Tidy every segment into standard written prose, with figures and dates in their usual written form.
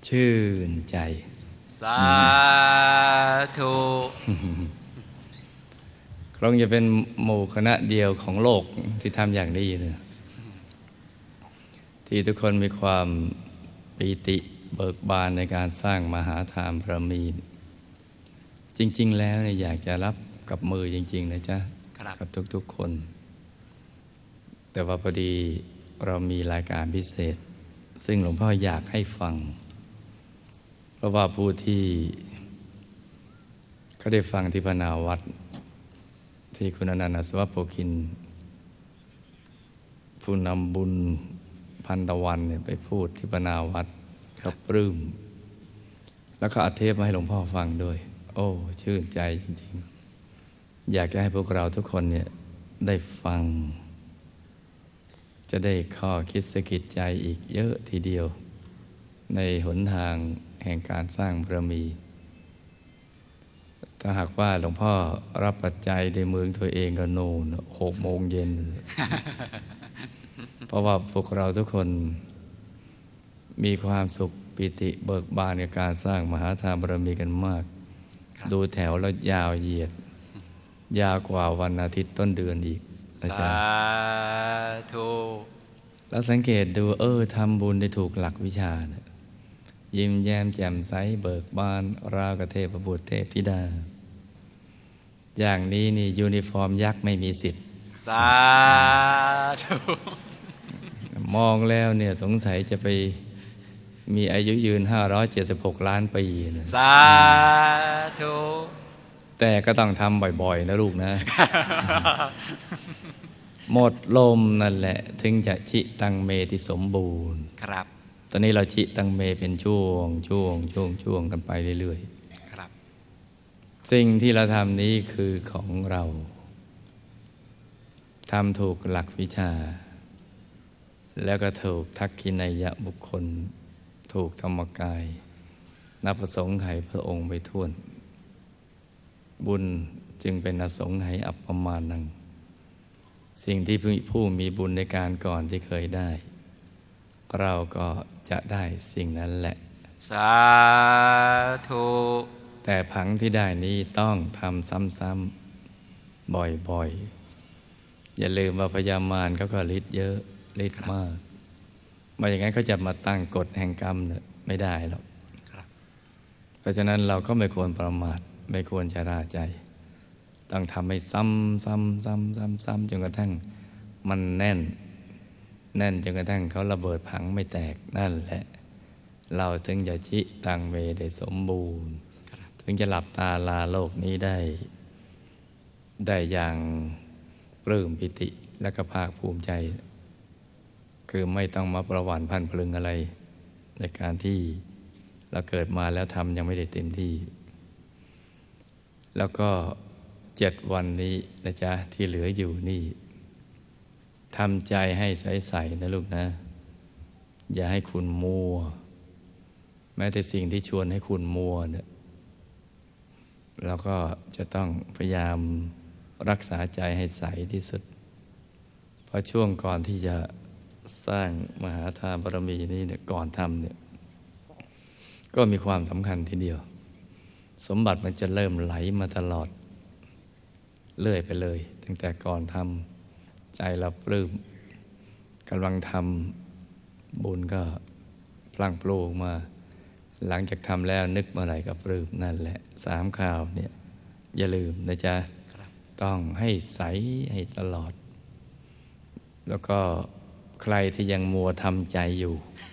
ชื่นใจสาธุคงจะเป็นหมู่คณะเดียวของโลกที่ทำอย่างนี้นะที่ทุกคนมีความปีติเบิกบานในการสร้างมหาทานบารมีจริงๆแล้วเนี่ยอยากจะรับกับมือจริงๆนะจ๊ะกับทุกๆคนแต่ว่าพอดีเรามีรายการพิเศษซึ่งหลวงพ่ออยากให้ฟังเพราะว่าผู้ที่เขาได้ฟังที่พนาวัดที่คุณอนันต์ อัศวโภคินผู้นำบุญพันตะวันเนี่ยไปพูดที่พนาวัดเขาปลื้มแล้วก็อัดเทปมาให้หลวงพ่อฟังด้วยโอ้ชื่นใจจริงๆอยากจะให้พวกเราทุกคนเนี่ยได้ฟังจะได้ข้อคิดสะกิดใจอีกเยอะทีเดียวในหนทางแห่งการสร้างบารมีถ้าหากว่าหลวงพ่อรับปัจจัยในเมืองตัวเองก็โน่น6 โมงเย็น เพราะว่าพวกเราทุกคนมีความสุขปิติเบิกบานในการสร้างมหาทานบารมีกันมากดูแถวแล้วยาวเหยียดยาวกว่าวันอาทิตย์ต้นเดือนอีกนะจ๊ะสาธุแล้วสังเกตดูทำบุญได้ถูกหลักวิชานะยิ้มแย้มแจ่มใสเบิกบานราวกับเทพบุตรเทพธิดาอย่างนี้นี่ยูนิฟอร์มยักษ์ไม่มีสิทธิ์สาธุมองแล้วเนี่ยสงสัยจะไปมีอายุยืน576 ล้านปีนะสาธุแต่ก็ต้องทำบ่อยๆนะลูกนะ หมดลมนั่นแหละถึงจะชิตังเมที่สมบูรณ์ครับตอนนี้เราชิตังเมเป็นช่วงกันไปเรื่อยๆครับสิ่งที่เราทำนี้คือของเราทำถูกหลักวิชาแล้วก็ถูกทักขินัยยะบุคคลถูกธรรมกายนับประสงค์ไขพระองค์ไปทั่วบุญจึงเป็นอสงไขยอัปปมาณังสิ่งที่ผู้มีบุญในการก่อนที่เคยได้เราก็จะได้สิ่งนั้นแหละสาธุแต่ผังที่ได้นี้ต้องทำซ้ำๆบ่อยๆอย่าลืมว่าพยามารเขาก็ฤทธิ์เยอะฤทธิ์มากไม่อย่างนั้นเขาจะมาตั้งกฎแห่งกรรมเนี่ยไม่ได้หรอกเพราะฉะนั้นเราก็ไม่ควรประมาทไม่ควรชราใจต้องทำให้ซ้ำจนกระทั่งมันแน่นจนกระทั่งเขาระเบิดผังไม่แตกนั่นแหละเราถึงจะชิตังเมได้สมบูรณ์ถึงจะหลับตาลาโลกนี้ได้อย่างปลื้มปิติและก็ภาคภูมิใจคือไม่ต้องมาประวัติพันพลึงอะไรในการที่เราเกิดมาแล้วทำยังไม่ได้เต็มที่แล้วก็7 วันนี้นะจ๊ะที่เหลืออยู่นี่ทำใจให้ใสๆนะลูกนะอย่าให้คุณมัวแม้แต่สิ่งที่ชวนให้คุณมัวเนี่ยเราก็จะต้องพยายามรักษาใจให้ใสที่สุดเพราะช่วงก่อนที่จะสร้างมหาทานบารมีนี้เนี่ยก่อนทำเนี่ยก็มีความสำคัญทีเดียวสมบัติมันจะเริ่มไหลมาตลอดเรื่อยไปเลยตั้งแต่ก่อนทำใจเราปลื้มกำลังทำบุญก็พลั่งพลูออกมาหลังจากทำแล้วนึกเมื่อไหร่ก็ปลื้มนั่นแหละ3 คราวเนี่ยอย่าลืมนะจ๊ะต้องให้ใสให้ตลอดแล้วก็ใครที่ยังมัวทำใจอยู่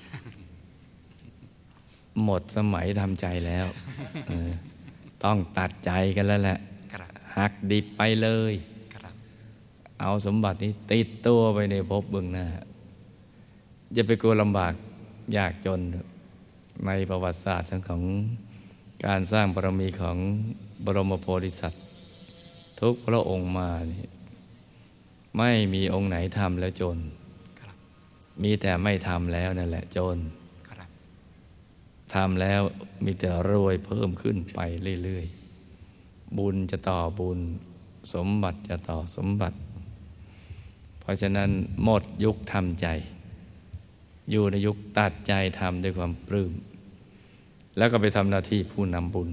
หมดสมัยทำใจแล้วต้องตัดใจกันแล้วแหละหักดิบไปเลยเอาสมบัตินี้ติดตัวไปในภพเบื้องหน้าอย่าไปกลัวลำบากยากจนในประวัติศาสตร์ของการสร้างบารมีของบรมโพธิสัตว์ทุกพระองค์มานี่ไม่มีองค์ไหนทำแล้วจนมีแต่ไม่ทำแล้วนั่นแหละจนทำแล้วมีแต่รวยเพิ่มขึ้นไปเรื่อยๆบุญจะต่อบุญสมบัติจะต่อสมบัติเพราะฉะนั้นหมดยุคทำใจอยู่ในยุคตัดใจทำด้วยความปลื้มแล้วก็ไปทำหน้าที่ผู้นำบุญ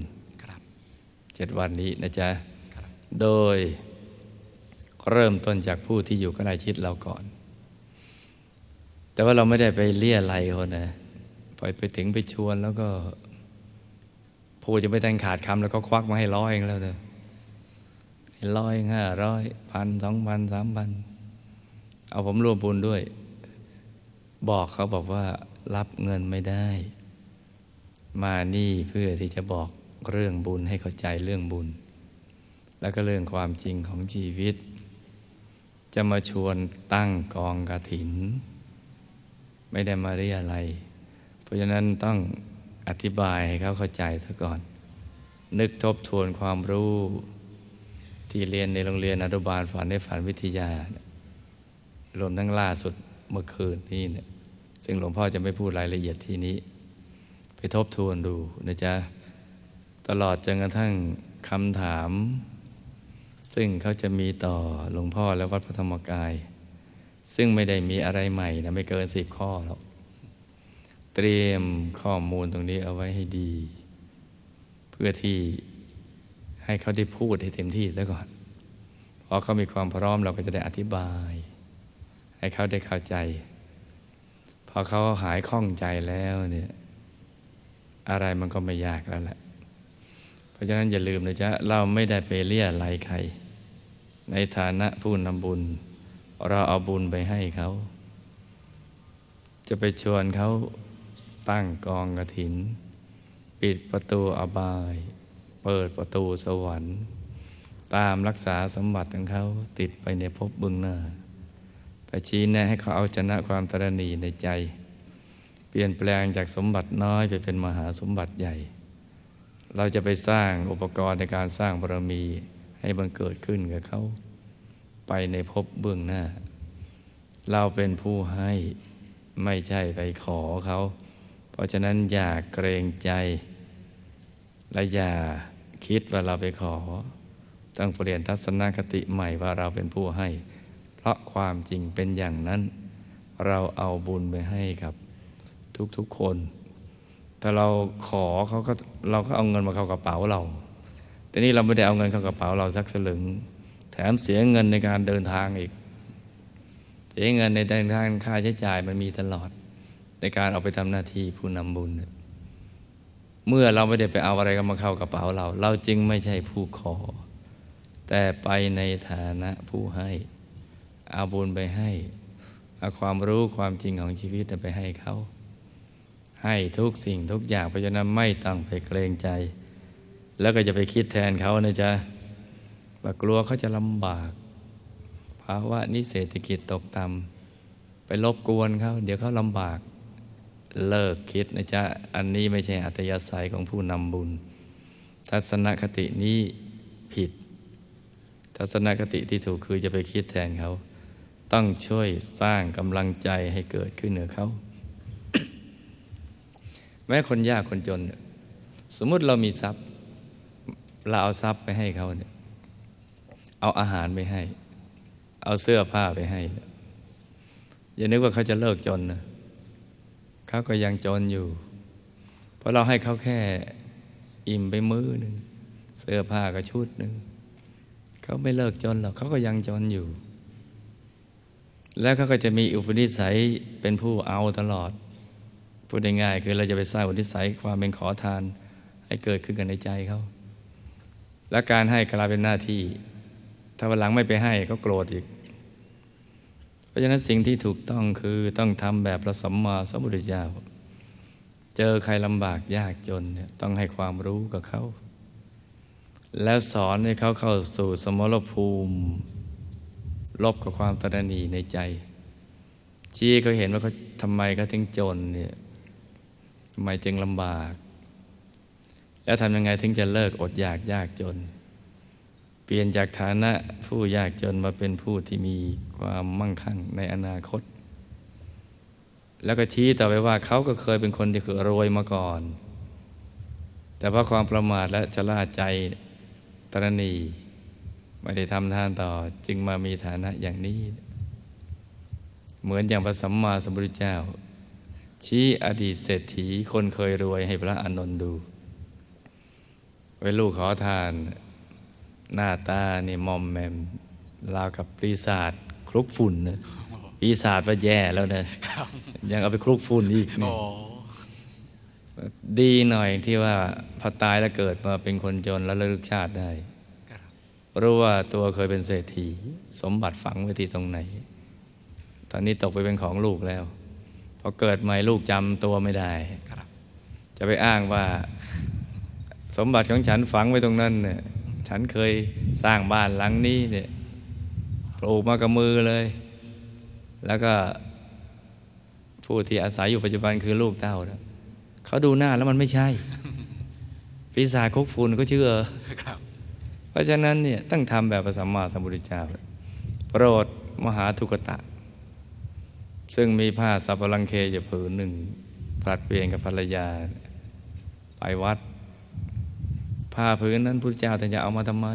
7 วันนี้นะจ๊ะโดยเริ่มต้นจากผู้ที่อยู่ใกล้ชิดเราก่อนแต่ว่าเราไม่ได้ไปเลี่ยไรเขานะไปถึงไปชวนแล้วก็ผู้จะไม่แต่งขาดคำแล้วก็ควักมาให้100เองแล้วเนอะ100 500 1,000 2,000 3,000เอาผมรวมบุญด้วยบอกเขาบอกว่ารับเงินไม่ได้มานี่เพื่อที่จะบอกเรื่องบุญให้เข้าใจเรื่องบุญแล้วก็เรื่องความจริงของชีวิตจะมาชวนตั้งกองกฐินไม่ได้มาเรียอะไรเพราะฉะนั้นต้องอธิบายให้เขาเข้าใจซะก่อนนึกทบทวนความรู้ที่เรียนในโรงเรียนอนุบาลฝันในฝันวิทยารวมทั้งล่าสุดเมื่อคืนนี้เนี่ยซึ่งหลวงพ่อจะไม่พูดรายละเอียดที่นี้ไปทบทวนดูนะจ๊ะตลอดจนกระทั่งคำถามซึ่งเขาจะมีต่อหลวงพ่อและวัดพระธรรมกายซึ่งไม่ได้มีอะไรใหม่นะไม่เกิน10 ข้อหรอกเตรียมข้อมูลตรงนี้เอาไว้ให้ดีเพื่อที่ให้เขาได้พูดให้เต็มที่ซะก่อนพอเขามีความพร้อมเราก็จะได้อธิบายให้เขาได้เข้าใจพอเขาหายข้องใจแล้วเนี่ยอะไรมันก็ไม่ยากแล้วแหละเพราะฉะนั้นอย่าลืมนะจ๊ะเราไม่ได้ไปเลี่ยไรใครในฐานะผู้นำบุญเราเอาบุญไปให้เขาจะไปชวนเขาตั้งกองกฐินปิดประตูอบายเปิดประตูสวรรค์ตามรักษาสมบัติของเขาติดไปในภพเบื้องหน้าไปชี้แนะให้เขาเอาชนะความตระหนี่ในใจเปลี่ยนแปลงจากสมบัติน้อยไปเป็นมหาสมบัติใหญ่เราจะไปสร้างอุปกรณ์ในการสร้างบารมีให้บังเกิดขึ้นกับเขาไปในภพเบื้องหน้าเราเป็นผู้ให้ไม่ใช่ไปขอเขาเพราะฉะนั้นอย่าเกรงใจและอย่าคิดว่าเราไปขอต้องเปลี่ยนทัศนคติใหม่ว่าเราเป็นผู้ให้เพราะความจริงเป็นอย่างนั้นเราเอาบุญไปให้กับทุกๆคนถ้าเราขอเราก็เอาเงินมาเข้ากระเป๋าเราแต่นี่เราไม่ได้เอาเงินเข้ากระเป๋าเราสักสลึงแถมเสียเงินในการเดินทางอีกเสียเงินในเดินทางค่าใช้จ่ายมันมีตลอดในการเอาไปทำหน้าที่ผู้นำบุญเมื่อเราไม่ได้ไปเอาอะไรก็มาเข้ากระเป๋าเราจึงไม่ใช่ผู้ขอแต่ไปในฐานะผู้ให้เอาบุญไปให้เอาความรู้ความจริงของชีวิตไปให้เขาให้ทุกสิ่งทุกอย่างเพราะฉะนั้นไม่ต้องไปเกรงใจแล้วก็จะไปคิดแทนเขานะจ๊ะว่ากลัวเขาจะลำบากภาวะนี้เศรษฐกิจตกต่ำไปรบกวนเขาเดี๋ยวเขาลำบากเลิกคิดนะจ๊ะอันนี้ไม่ใช่อัตยาศัยของผู้นำบุญทัศนคตินี้ผิดทัศนคติที่ถูกคือจะไปคิดแทนเขาต้องช่วยสร้างกำลังใจให้เกิดขึ้นเหนือเขา แม้คนยากคนจนสมมุติเรามีทรัพย์เราเอาทรัพย์ไปให้เขาเนี่ยเอาอาหารไปให้เอาเสื้อผ้าไปให้อย่านึกว่าเขาจะเลิกจนนะเขาก็ยังจนอยู่เพราะเราให้เขาแค่อิ่มไปมื้อหนึ่งเสื้อผ้าก็ชุดหนึ่งเขาไม่เลิกจนหรอกเขาก็ยังจนอยู่แล้วเขาก็จะมีอุปนิสัยเป็นผู้เอาตลอดพูดง่ายๆคือเราจะไปสร้างอุปนิสัยความเป็นขอทานให้เกิดขึ้นกันในใจเขาและการให้กลายเป็นหน้าที่ถ้าวันหลังไม่ไปให้ก็โกรธอีกเพราะฉะนั้นสิ่งที่ถูกต้องคือต้องทำแบบพระสัมมาสัมพุทธเจ้าเจอใครลำบากยากจนเนี่ยต้องให้ความรู้กับเขาแล้วสอนให้เขาเข้าสู่สมรภูมิลบกับความตระหนี่ในใจชี้เขาเห็นว่าเขาทำไมเขาถึงจนเนี่ยทำไมจึงลำบากแล้วทำยังไงถึงจะเลิกอดอยากยากจนเปลี่ยนจากฐานะผู้ยากจนมาเป็นผู้ที่มีความมั่งคั่งในอนาคตแล้วก็ชี้ต่อไปว่าเขาก็เคยเป็นคนที่เคยรวยมาก่อนแต่เพราะความประมาทและชราใจตระหนี่ไม่ได้ทำทานต่อจึงมามีฐานะอย่างนี้เหมือนอย่างพระสัมมาสัมพุทธเจ้าชี้อดีตเศรษฐีคนเคยรวยให้พระอานนท์ดูไว้ลูกขอทานหน้าตานี่มอมแมมราวกับปีศาจคลุกฝุ่นนะปีศาจว่าแย่แล้วนะยังเอาไปคลุกฝุ่นอีกนี่ดีหน่อยที่ว่าพอตายแล้วเกิดมาเป็นคนจนแล้วระลึกชาติได้รู้ว่าตัวเคยเป็นเศรษฐีสมบัติฝังไว้ที่ตรงไหนตอนนี้ตกไปเป็นของลูกแล้วพอเกิดใหม่ลูกจำตัวไม่ได้จะไปอ้างว่าสมบัติของฉันฝังไว้ตรงนั้นเนี่ยฉันเคยสร้างบ้านหลังนี้เนี่ยปลูกมากับมือเลยแล้วก็ผู้ที่อาศัยอยู่ปัจจุบันคือลูกเต้านะเขาดูหน้าแล้วมันไม่ใช่ปีศาจคุกฝุ่นก็เชื่อเพราะฉะนั้นเนี่ยต้องทำแบบพระสัมมาสัมพุทธเจ้าโปรดมหาทุกตะซึ่งมีผ้าสัพพลังเคอยู่ผืนหนึ่งผลัดเปลี่ยนกับภรรยาไปวัดผ้าผืนนั้นพุทธเจ้าท่านจะเอามาทำไม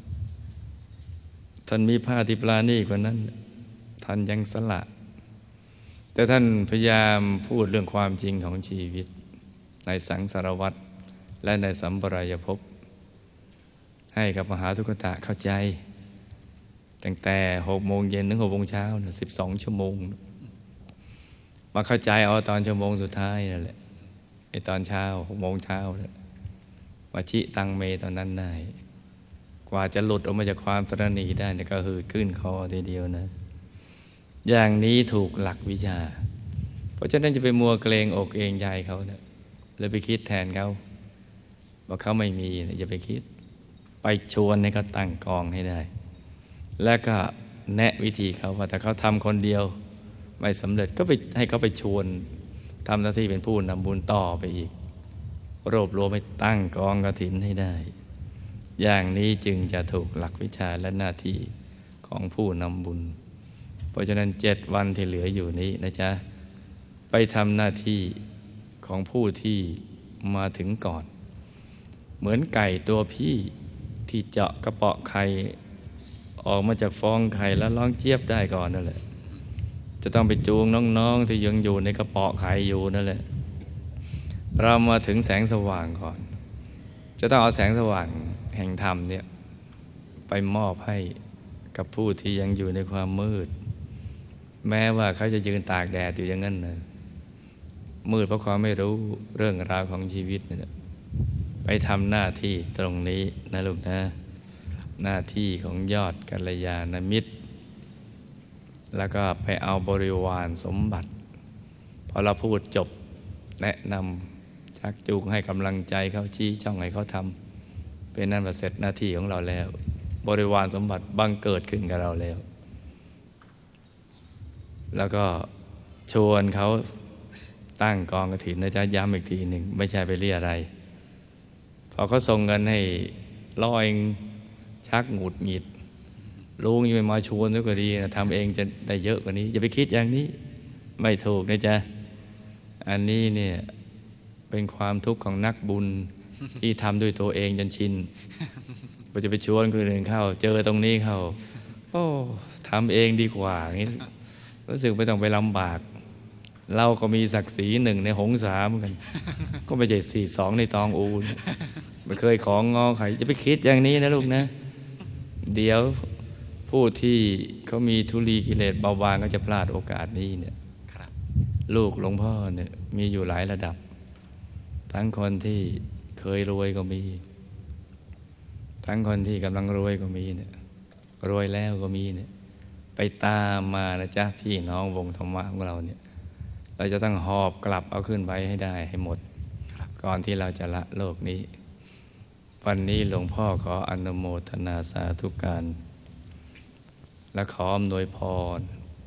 ท่านมีผ้าที่ปราณีกว่านั้นท่านยังสละแต่ท่านพยายามพูดเรื่องความจริงของชีวิตในสังสารวัฏและในสัมปรายภพให้กับมหาทุกตะเข้าใจตั้งแต่6 โมงเย็นถึง6 โมงเช้านะ12 ชั่วโมงมาเข้าใจเอาตอนชั่วโมงสุดท้ายนั่นแหละไอ้ตอนเช้า6 โมงเช้าเนี่ยมาชิตังเมตอนนั้นได้กว่าจะหลุดออกมาจากความตระหนี่ได้เนี่ยก็คือขึ้นคอทีเดียวนะอย่างนี้ถูกหลักวิชาเพราะฉะนั้นจะไปมัวเกรงอกเองใจเขาเนี่ยเลยไปคิดแทนเขาว่าเขาไม่มีอย่าไปคิดไปชวนให้เขาตั้งกองให้ได้แล้วก็แนะวิธีเขาว่าแต่เขาทำคนเดียวไม่สำเร็จก็ไปให้เขาไปชวนทำหน้าที่เป็นผู้นำบุญต่อไปอีกรวบรวมให้ตั้งกองกฐินให้ได้อย่างนี้จึงจะถูกหลักวิชาและหน้าที่ของผู้นำบุญเพราะฉะนั้น7 วันที่เหลืออยู่นี้นะจ๊ะไปทำหน้าที่ของผู้ที่มาถึงก่อนเหมือนไก่ตัวพี่ที่เจาะกระเปาะไข่ออกมาจากฟองไข่แล้วร้องเจี๊ยบได้ก่อนนั่นแหละจะต้องไปจูงน้องๆที่ยังอยู่ในกระเปาะไข่อยู่นั่นแหละเรามาถึงแสงสว่างก่อนจะต้องเอาแสงสว่างแห่งธรรมเนี่ยไปมอบให้กับผู้ที่ยังอยู่ในความมืดแม้ว่าเขาจะยืนตากแดดอยู่อย่างนั้นนะมืดเพราะความไม่รู้เรื่องราวของชีวิตเนี่ยไปทำหน้าที่ตรงนี้นะลูกนะหน้าที่ของยอดกัลยาณมิตรแล้วก็ไปเอาบริวารสมบัติพอเราพูดจบแนะนำชักจูงให้กำลังใจเขาชี้ช่องให้เขาทำเป็นนั่นว่าเสร็จหน้าที่ของเราแล้วบริวารสมบัติบังเกิดขึ้นกับเราแล้วแล้วก็ชวนเขาตั้งกองกฐินนะจ๊ะย้ำอีกทีหนึ่งไม่ใช่ไปเรียอะไรพอเขาส่งเงินให้ร้อยชักหงุดหงิดลุงยังมาชวนก็ดีนะทำเองจะได้เยอะกว่านี้อย่าไปคิดอย่างนี้ไม่ถูกนะจ๊ะอันนี้เนี่ยเป็นความทุกข์ของนักบุญที่ทำด้วยตัวเองจนชินพอจะไปชวนคนอื่นเข้าเจอตรงนี้เข้าโอ้ทำเองดีกว่าอย่างนี้รู้สึกไม่ต้องไปลำบากเราก็มีศักดิ์ศรี1 ในหงสาเหมือนกันก็ไม่ใช่42 ในตองอูไม่เคยของงอใครจะไปคิดอย่างนี้นะลูกนะเดี๋ยวผู้ที่เขามีทุลีกิเลสเบาบางก็จะพลาดโอกาสนี้เนี่ยลูกหลวงพ่อเนี่ยมีอยู่หลายระดับทั้งคนที่เคยรวยก็มีทั้งคนที่กำลังรวยก็มีเนี่ยรวยแล้วก็มีเนี่ยไปตามมานะจ๊ะพี่น้องวงธรรมะของเราเนี่ยเราจะต้องหอบกลับเอาขึ้นไปให้ได้ให้หมดก่อนที่เราจะละโลกนี้วันนี้หลวงพ่อขออนุโมทนาสาธุการและขออำนวยพร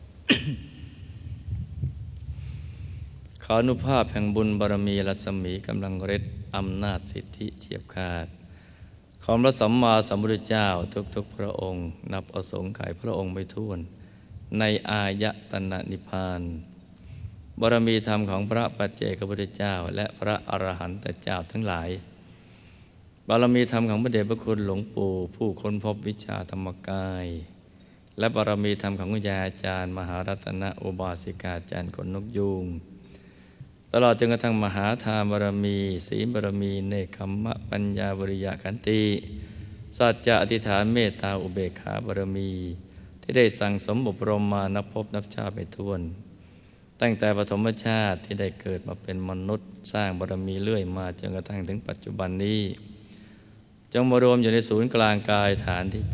ขออนุภาพแห่งบุญบารมีรัศมีกำลังฤทธิ์อำนาจสิทธิเฉียบขาดของพระสัมมาสัมพุทธเจ้าทุกๆพระองค์นับอสงไขยพระองค์ไม่ถ้วนในอายตนะนิพพานบารมีธรรมของพระปัจเจกพุทธเจ้าและพระอรหันตเจ้าทั้งหลายบารมีธรรมของพระเดชพระคุณหลวงปู่ผู้ค้นพบวิชาธรรมกายและบารมีธรรมของคุณยายอาจารย์มหารัตนอุบาสิกาจารย์ขนนกยูงตลอดจนกระทั่งมหาทานบารมีศีลบารมีเนกขัมมะปัญญาวิริยะขันติสัจจะอธิษฐานเมตตาอุเบกขาบารมีที่ได้สั่งสมอบรมมานับพบนับชาติไปทั่วตั้งแต่ปฐมชาติที่ได้เกิดมาเป็นมนุษย์สร้างบารมีเรื่อยมาจนกระทั่งถึงปัจจุบันนี้จงมารวมอยู่ในศูนย์กลางกายฐานที่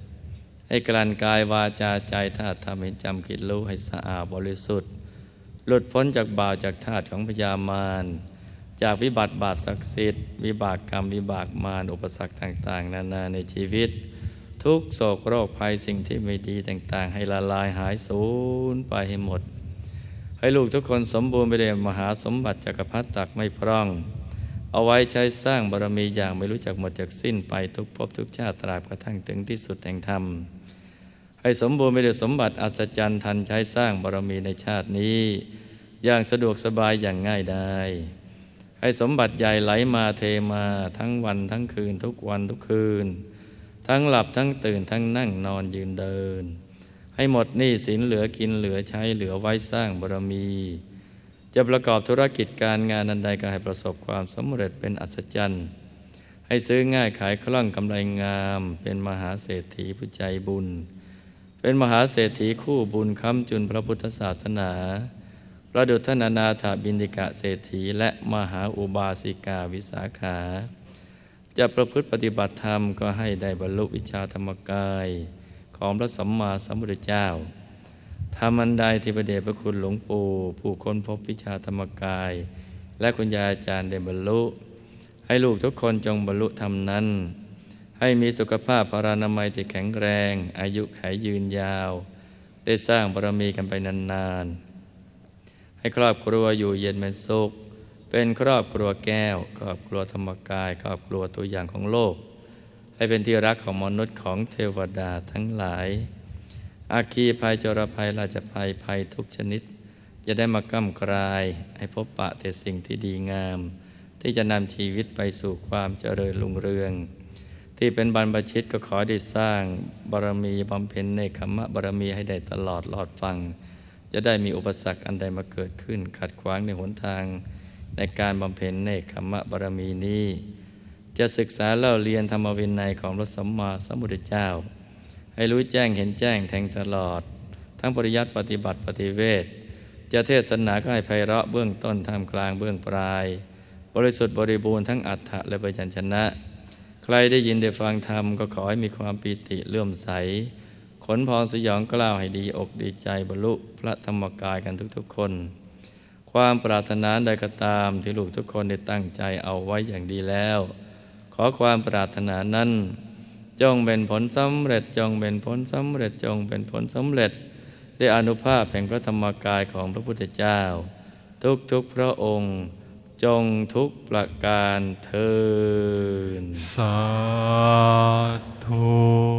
7ให้กลั่นกายวาจาใจธาตุธรรมเห็นจำคิดรู้ให้สะอาดบริสุทธิ์หลุดพ้นจากบาปจากธาตุของพยามารจากวิบัติบาปศักดิ์สิทธิ์วิบากกรรมวิบากมารอุปสรรคต่างๆนานาในชีวิตทุกโศกโรคภัยสิ่งที่ไม่ดีต่างๆให้ละลายหายสูญไปให้หมดให้ลูกทุกคนสมบูรณ์ไปด้วยมหาสมบัติจักรพรรดิตักไม่พร่องเอาไว้ใช้สร้างบารมีอย่างไม่รู้จักหมดจากสิ้นไปทุกภพทุกชาติตราบกระทั่งถึงที่สุดแห่งธรรมให้สมบูรณ์ไปด้วยสมบัติอัศจรรย์ทันใช้สร้างบารมีในชาตินี้อย่างสะดวกสบายอย่างง่ายดายให้สมบัติใหญ่ไหลมาเทมาทั้งวันทั้งคืนทุกวันทุกคืนทั้งหลับทั้งตื่นทั้งนั่งนอนยืนเดินให้หมดหนี้สินเหลือกินเหลือใช้เหลือไว้สร้างบารมีจะประกอบธุรกิจการงานอันใดก็ให้ประสบความสำเร็จเป็นอัศจรรย์ให้ซื้อง่ายขายคล่องกำไรงามเป็นมหาเศรษฐีผู้ใจบุญเป็นมหาเศรษฐีคู่บุญค้ำจุนพระพุทธศาสนาประดุจท่านอนาถบิณฑิกะเศรษฐีและมหาอุบาสิกาวิสาขาจะประพฤติปฏิบัติธรรมก็ให้ได้บรรลุวิชาธรรมกายของพระสัมมาสัมพุทธเจ้าธรรมอันใดที่พระเดชพระคุณหลวงปู่ผู้ค้นพบวิชาธรรมกายและคุณยายอาจารย์ได้บรรลุให้ลูกทุกคนจงบรรลุธรรมนั้นให้มีสุขภาพพรานามัยที่แข็งแรงอายุขัยยืนยาวได้สร้างบารมีกันไปนานๆให้ครอบครัวอยู่เย็นเป็นสุขเป็นครอบครัวแก้วครอบครัวธรรมกายครอบครัวตัวอย่างของโลกให้เป็นที่รักของมนุษย์ของเทวดาทั้งหลายอาคีภัยจรภัยราชภัยภัยทุกชนิดจะได้มาก้ำกลายให้พบปะแต่สิ่งที่ดีงามที่จะนำชีวิตไปสู่ความเจริญรุ่งเรืองที่เป็นบรรพชิตก็ขอได้สร้างบารมีบำเพ็ญเนกขัมมะบารมีให้ได้ตลอดรอดฟังจะได้มีอุปสรรคอันใดมาเกิดขึ้นขัดขวางในหนทางในการบำเพ็ญเนกขัมมะบารมีนี้จะศึกษาเล่าเรียนธรรมวินัยของพระสัมมาสัมพุทธเจ้าให้รู้แจ้งเห็นแจ้งแทงตลอดทั้งปริยัติปฏิบัติปฏิเวทจะเทศนาก็ให้ไพเราะเบื้องต้นท่ามกลางเบื้องปลายบริสุทธิ์บริบูรณ์ทั้งอัฏฐะและพยัญชนะใครได้ยินได้ฟังธรรมก็ขอให้มีความปีติเลื่อมใสขนพองสยองกล้าวให้ดีอกดีใจบรรลุพระธรรมกายกันทุกๆคนความปรารถนาใดก็ตามที่ลูกทุกคนได้ตั้งใจเอาไว้อย่างดีแล้วขอความปรารถนานั้นจงเป็นผลสำเร็จจงเป็นผลสำเร็จจงเป็นผลสำเร็จด้วยอานุภาพแห่งพระธรรมกายของพระพุทธเจ้าทุกพระองค์จงทุกประการเทอญสาธุ